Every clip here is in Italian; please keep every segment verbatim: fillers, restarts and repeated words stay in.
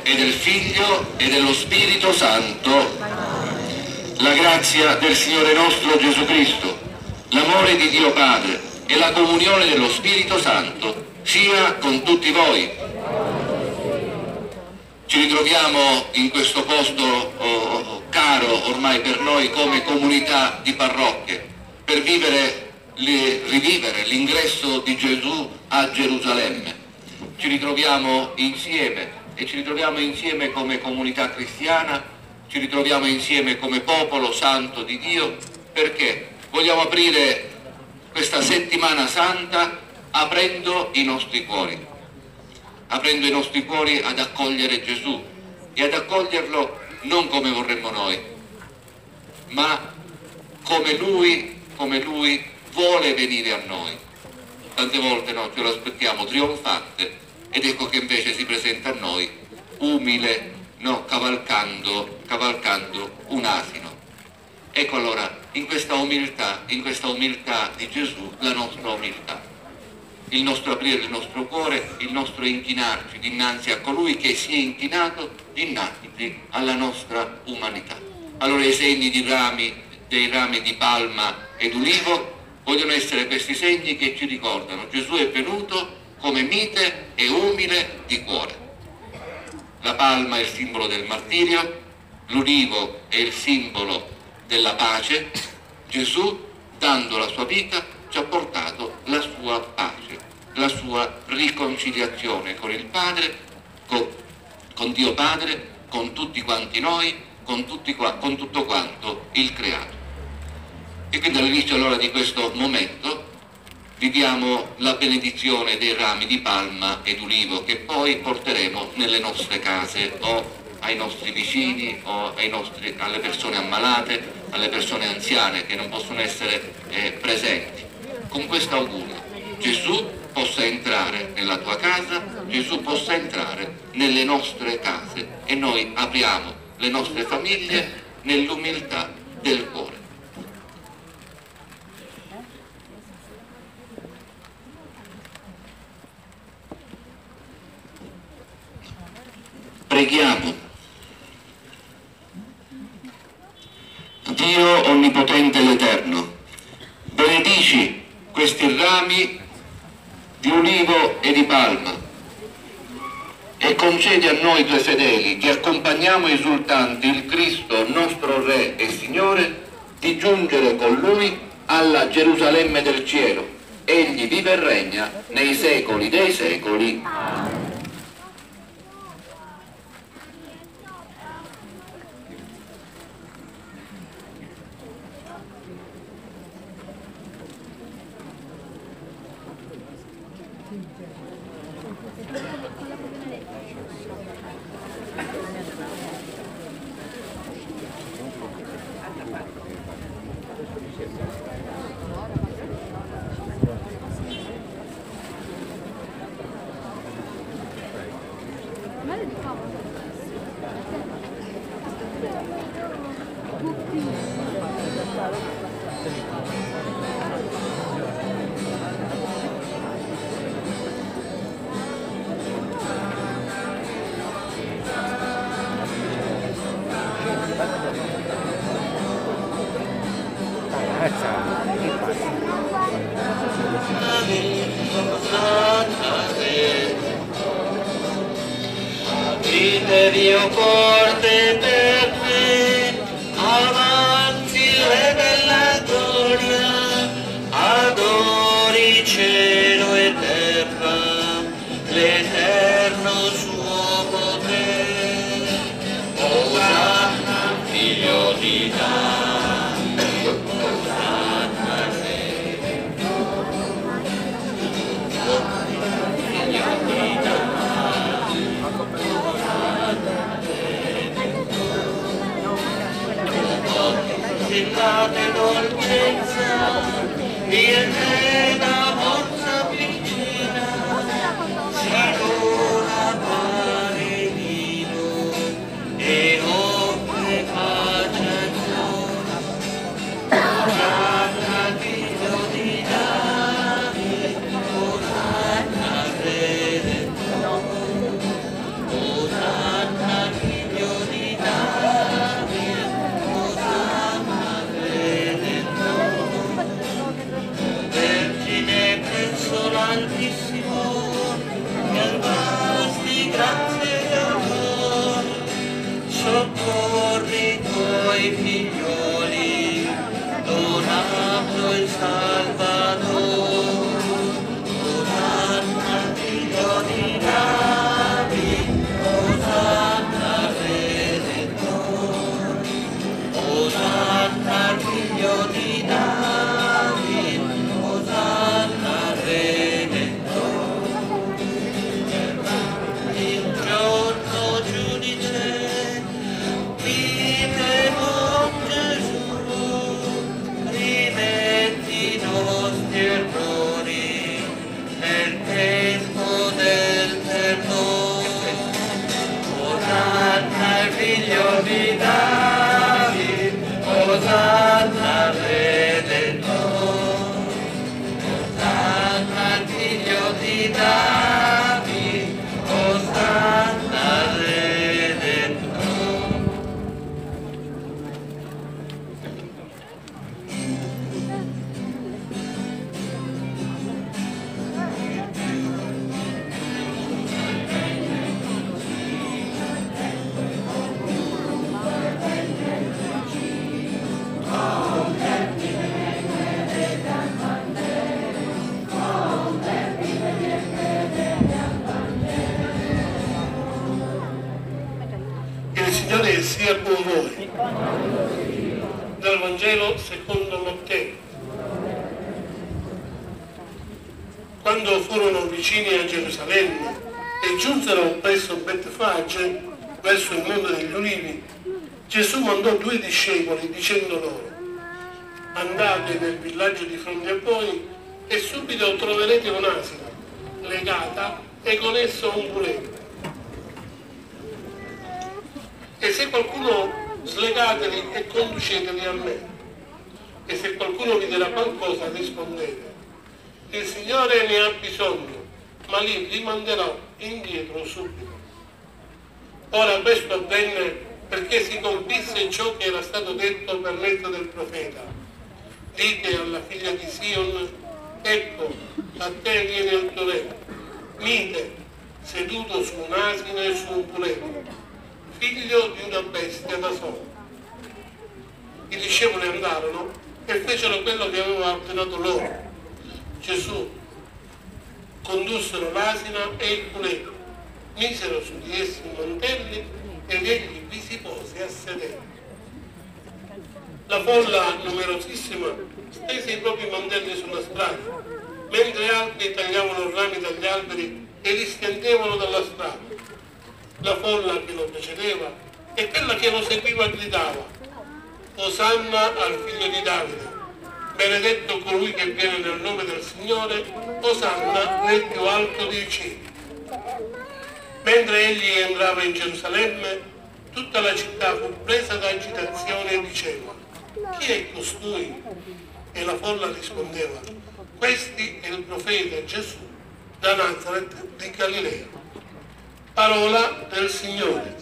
e del Figlio e dello Spirito Santo. La grazia del Signore nostro Gesù Cristo, l'amore di Dio Padre e la comunione dello Spirito Santo sia con tutti voi. Ci ritroviamo in questo posto oh, caro ormai per noi come comunità di parrocchie, per vivere, le, rivivere l'ingresso di Gesù a Gerusalemme. Ci ritroviamo insieme e ci ritroviamo insieme come comunità cristiana, ci ritroviamo insieme come popolo santo di Dio, perché vogliamo aprire questa settimana santa aprendo i nostri cuori. aprendo i nostri cuori ad accogliere Gesù e ad accoglierlo non come vorremmo noi, ma come Lui, come Lui vuole venire a noi. Tante volte no, ce lo aspettiamo trionfante ed ecco che invece si presenta a noi umile, no, cavalcando, cavalcando un asino. Ecco allora, in questa umiltà, in questa umiltà di Gesù, la nostra umiltà. Il nostro aprire il nostro cuore, il nostro inchinarci dinanzi a colui che si è inchinato dinanzi alla nostra umanità. Allora i segni di rami, dei rami di palma ed ulivo vogliono essere questi segni che ci ricordano Gesù è venuto come mite e umile di cuore. La palma è il simbolo del martirio, l'ulivo è il simbolo della pace. Gesù, dando la sua vita, ci ha portato la sua pace, la sua riconciliazione con il Padre, con, con Dio Padre, con tutti quanti noi, con, tutti, con tutto quanto il creato. E quindi all'inizio allora di questo momento viviamo la benedizione dei rami di palma ed ulivo che poi porteremo nelle nostre case o ai nostri vicini o ai nostri, alle persone ammalate, alle persone anziane che non possono essere eh, presenti. Con questo augurio, Gesù possa entrare nella tua casa, Gesù possa entrare nelle nostre case e noi apriamo le nostre famiglie nell'umiltà del cuore. Preghiamo. Dio Onnipotente ed Eterno, benedici questi rami di ulivo e di palma e concedi a noi tuoi fedeli che accompagniamo esultanti il Cristo nostro Re e Signore di giungere con Lui alla Gerusalemme del cielo. Egli vive e regna nei secoli dei secoli. Aprite Dio porte per me, avanti il Re della gloria, adori cielo e terra, l'eterno suo potere. Osanna, figlio di Davide, Osanna Re, figlio di Davide. Citate dolcezza, viene la vostra vicina, si dona pane vivo e offre pace a Dio. Osanna figlio di Davide, Osanna Redentore, Osanna tuoi figlioli, donato il Salvador. Osanna al figlio di Davide, Osanna al Redentore. Osanna al figlio di Davide, Osanna al Redentore. Il giorno giudice vive con Gesù, rimetti i nostri errori nel tempo del perdono. Osanna al figlio di Davide, Osanna al Redentore. Osanna al figlio di Davide, Osanna al Redentore. Il Signore sia con voi. Dal Vangelo secondo Matteo. Quando furono vicini a Gerusalemme e giunsero presso Betfage, verso il Monte degli Ulivi, Gesù mandò due discepoli dicendo loro: andate nel villaggio di fronte a voi e subito troverete un'asina legata e con esso un puledro. E se qualcuno slegateli e conduceteli a me. E se qualcuno vi dirà qualcosa, rispondete: il Signore ne ha bisogno, ma li rimanderò indietro subito. Ora questo avvenne perché si compisse ciò che era stato detto per mezzo del profeta: dite alla figlia di Sion, ecco, a te viene il tuo re, mite, seduto su un asino e su un puledro, figlio di una bestia da solo. I discepoli andarono e fecero quello che aveva ordinato loro. Gesù condussero l'asina e il puledro, misero su di essi i mantelli ed egli vi si pose a sedere. La folla numerosissima stese i propri mantelli sulla strada, mentre altri tagliavano rami dagli alberi e li stendevano dalla strada. La folla che lo precedeva e quella che lo seguiva gridava: Osanna al figlio di Davide, benedetto colui che viene nel nome del Signore, Osanna nel più alto dei cieli. Mentre egli entrava in Gerusalemme, tutta la città fu presa da agitazione e diceva: chi è costui? E la folla rispondeva: questi è il profeta Gesù da Nazaret di Galilea. Parola del Signore.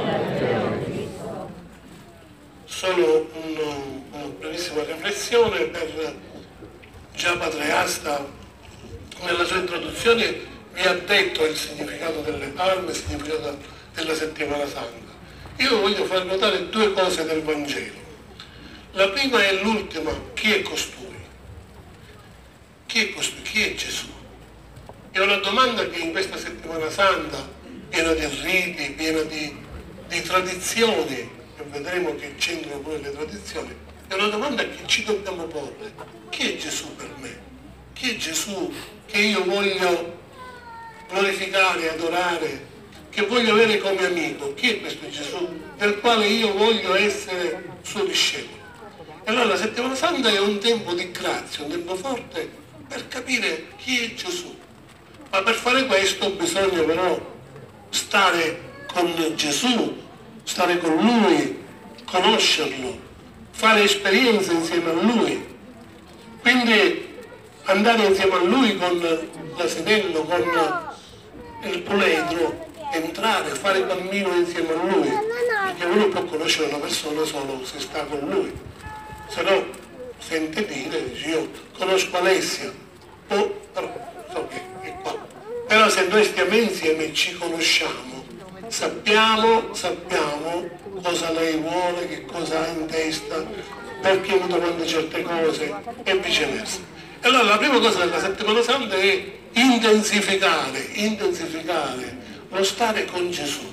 Solo un, una brevissima riflessione per già Padre Asta nella sua introduzione vi ha detto il significato delle palme, il significato della settimana santa. Io voglio far notare due cose del Vangelo. La prima e l'ultima: chi è costui? Chi è costui? Chi è Gesù? È una domanda che in questa settimana santa, piena di riti, piena di, di tradizioni, e vedremo che c'entrano pure le tradizioni, è una domanda che ci dobbiamo porre. Chi è Gesù per me? Chi è Gesù che io voglio glorificare, adorare, che voglio avere come amico? Chi è questo Gesù del quale io voglio essere suo discepolo? E allora la settimana santa è un tempo di grazia, un tempo forte per capire chi è Gesù. Ma per fare questo bisogna però stare con Gesù, stare con Lui, conoscerlo, fare esperienze insieme a Lui. Quindi andare insieme a Lui con l'asinello, con il puledro, entrare, fare cammino insieme a Lui, perché uno può conoscere una persona solo se sta con Lui, se no sente dire, dice io conosco Alessia, oh, però so che è qua. Però se noi stiamo insieme e ci conosciamo, sappiamo, sappiamo cosa lei vuole, che cosa ha in testa, perché mi domanda certe cose e viceversa. E allora la prima cosa della settimana santa è intensificare, intensificare lo stare con Gesù.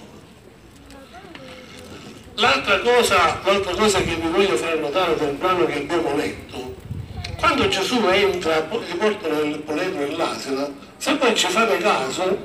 L'altra cosa, l'altra cosa che vi voglio far notare del brano che abbiamo letto, quando Gesù entra, gli portano il puledro e l'asina, se poi ci fate caso,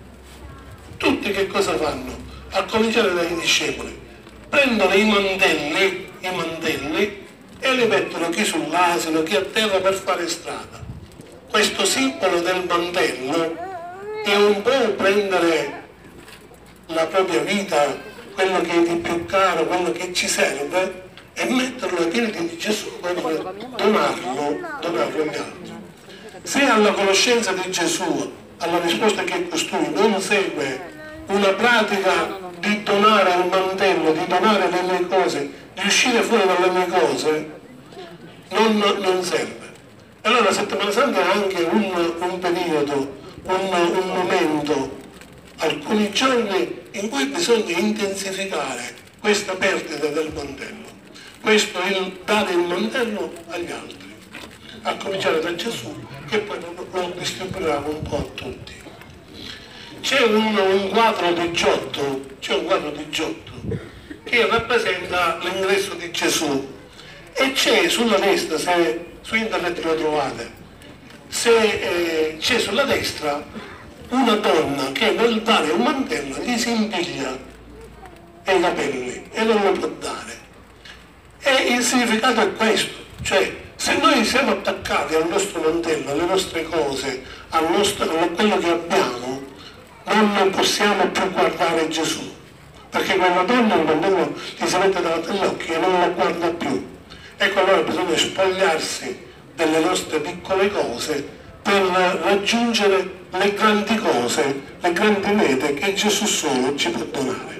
tutti che cosa fanno? A cominciare dai discepoli, prendono i mantelli, i mantelli e li mettono chi sull'asino, chi a terra per fare strada. Questo simbolo del mantello è un po' prendere la propria vita, quello che è di più caro, quello che ci serve, e metterlo ai piedi di Gesù per donarlo, donarlo agli altri. Se alla conoscenza di Gesù, alla risposta che costui, non segue una pratica di donare il mantello, di donare le mie cose, di uscire fuori dalle mie cose, non, non serve. Allora la settimana santa è anche un, un periodo, un, un momento, alcuni giorni in cui bisogna intensificare questa perdita del mantello, questo il dare il mantello agli altri, a cominciare da Gesù, che poi lo distribuiamo un po' a tutti. C'è un, un quadro di Giotto, c'è un quadro di Giotto che rappresenta l'ingresso di Gesù, e c'è sulla destra, se su internet lo trovate, se eh, c'è sulla destra una donna che nel dare un mantello gli si impiglia i capelli e non lo può dare. E il significato è questo, cioè se noi siamo attaccati al nostro mantello, alle nostre cose, al nostro, a quello che abbiamo, non possiamo più guardare Gesù, perché quella donna il mantello gli si mette davanti agli occhi e non la guarda più. Ecco, allora bisogna spogliarsi delle nostre piccole cose per raggiungere le grandi cose, le grandi mete che Gesù solo ci può donare.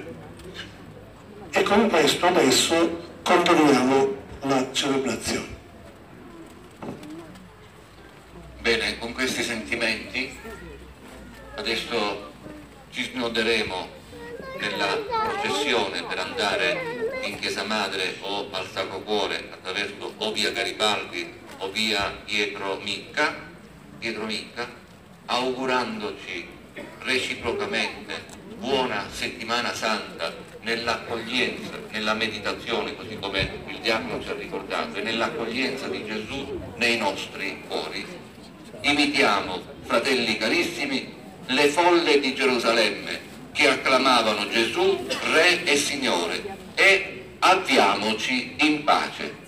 E con questo adesso continuiamo la celebrazione. Bene, con questi sentimenti adesso ci snoderemo nella processione per andare in Chiesa Madre o al Sacro Cuore attraverso o via Garibaldi o via Pietro Micca, Pietro Micca, augurandoci reciprocamente buona settimana santa nell'accoglienza, nella meditazione, così come il diacono ci ha ricordato, e nell'accoglienza di Gesù nei nostri cuori. Imitiamo, fratelli carissimi, le folle di Gerusalemme che acclamavano Gesù Re e Signore, e avviamoci in pace.